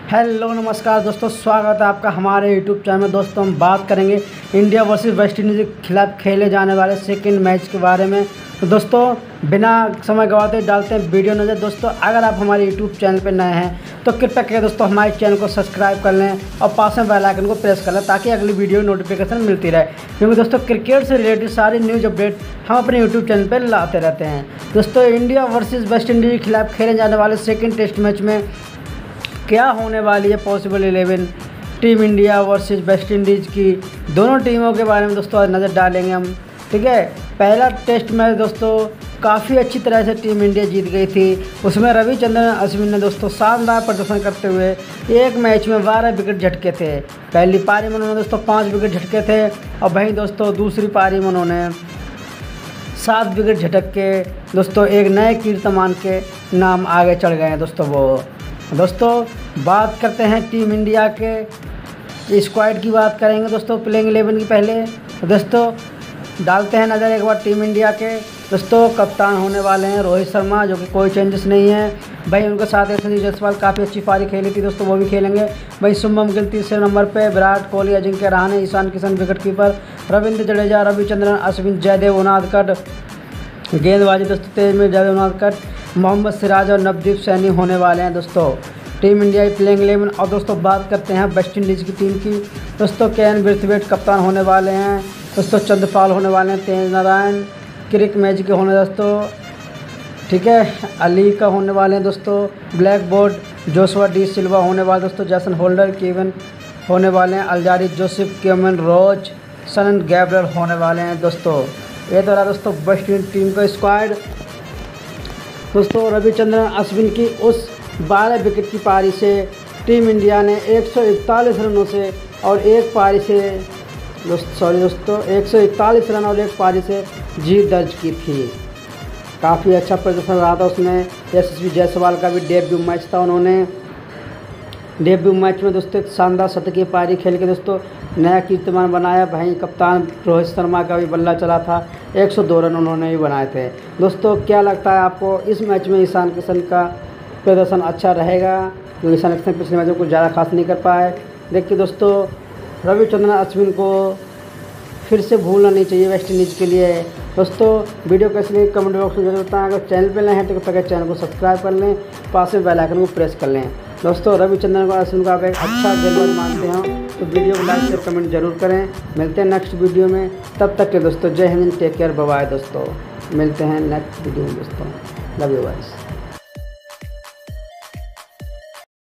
Hello नमस्कार दोस्तों, स्वागत है आपका हमारे यूट्यूब चैनल में। दोस्तों हम बात करेंगे इंडिया वर्सेस वेस्ट इंडीज़ के खिलाफ खेले जाने वाले सेकंड मैच के बारे में। तो दोस्तों बिना समय गवाते डालते हैं वीडियो नज़र। दोस्तों अगर आप हमारे यूट्यूब चैनल पर नए हैं तो कृपया करके दोस्तों हमारे चैनल को सब्सक्राइब कर लें और पास में बेल आइकन को प्रेस कर लें ताकि अगली वीडियो नोटिफिकेशन मिलती रहे, क्योंकि दोस्तों क्रिकेट से रिलेटेड सारी न्यूज़ अपडेट हम अपने यूट्यूब चैनल पर लाते रहते हैं। दोस्तों इंडिया वर्सेस वेस्ट इंडीज़ के खिलाफ खेले जाने वाले सेकेंड टेस्ट मैच में क्या होने वाली है possible 11 team India versus West Indies की, दोनों टीमों के बारे में दोस्तों आज नज़र डालेंगे हम। ठीक है, पहला टेस्ट मैच दोस्तों काफ़ी अच्छी तरह से टीम इंडिया जीत गई थी। उसमें रविचंद्रन अश्विन ने दोस्तों शानदार प्रदर्शन करते हुए एक मैच में 12 विकेट झटके थे। पहली पारी में उन्होंने दोस्तों 5 विकेट झटके थे और वहीं दोस्तों दूसरी पारी में उन्होंने 7 विकेट झटक के दोस्तों एक नए कीर्तिमान के नाम आगे चढ़ गए हैं दोस्तों। दोस्तों बात करते हैं टीम इंडिया के स्क्वाड की, बात करेंगे दोस्तों प्लेइंग 11 की। पहले दोस्तों डालते हैं नज़र एक बार टीम इंडिया के। दोस्तों कप्तान होने वाले हैं रोहित शर्मा, जो कि कोई चेंजेस नहीं है भाई। उनके साथ यशस्वी जायसवाल काफ़ी अच्छी पारी खेली थी दोस्तों, वो भी खेलेंगे भाई। शुभमन गिल तीसरे नंबर पे, विराट कोहली, अजिंक्य रहाणे, ईशान किशन विकेट कीपर, रविंद्र जडेजा, रविचंद्रन अश्विन, जयदेव उनादकट गेंदबाजी दोस्तों तेज में जयदेव उनादकट, मोहम्मद सिराज और नवदीप सैनी होने वाले हैं दोस्तों टीम इंडिया की प्लेइंग 11। और दोस्तों बात करते हैं वेस्ट इंडीज़ की टीम की। दोस्तों केन ब्रैथवेट कप्तान होने वाले हैं दोस्तों, चंद्रपाल होने वाले हैं, तेज नारायण, क्रिक मैच के होने दोस्तों, ठीक है, अली का होने वाले हैं दोस्तों, Blackwood, Joshua Da Silva होने वाले दोस्तों, जैसन होल्डर, केविन होने वाले हैं, अल्जारी जोसेफ, केमन रोज, सनन गैब्रियल होने वाले हैं दोस्तों। ये तो रहा दोस्तों वेस्ट इंडीज टीम का स्क्वाड। दोस्तों रविचंद्रन अश्विन की उस 12 विकेट की पारी से टीम इंडिया ने 141 रनों से और एक पारी से दोस्तों 141 रन और एक पारी से जीत दर्ज की थी। काफ़ी अच्छा प्रदर्शन रहा था उसमें। यशस्वी जायसवाल का भी डेब्यू मैच था, उन्होंने डेब्यू मैच में दोस्तों एक शानदार शतकीय पारी खेल के दोस्तों नया कीर्तिमान बनाया। भाई कप्तान रोहित शर्मा का भी बल्ला चला था, 102 रन उन्होंने भी बनाए थे। दोस्तों क्या लगता है आपको इस मैच में ईशान किशन का प्रदर्शन अच्छा रहेगा? क्योंकि ईशान किशन पिछले मैच में कुछ ज़्यादा खास नहीं कर पाए। देखिए दोस्तों रविचंद्रन अश्विन को फिर से भूलना नहीं चाहिए वेस्ट इंडीज़ के लिए। दोस्तों वीडियो कैसे लगी कमेंट बॉक्स में जरूर बताएं। अगर चैनल पर नए हैं तो कृपया चैनल को सब्सक्राइब कर लें, पास में बेल आइकन को प्रेस कर लें। दोस्तों रविचंद्रन को अश्विन को आप एक अच्छा गेंदबाज मानते हो तो वीडियो को लाइक और कमेंट जरूर करें। मिलते हैं नेक्स्ट वीडियो में, तब तक के दोस्तों जय Hind, take care, bye bye दोस्तों। मिलते हैं नेक्स्ट वीडियो में दोस्तों, लव यू गाइस।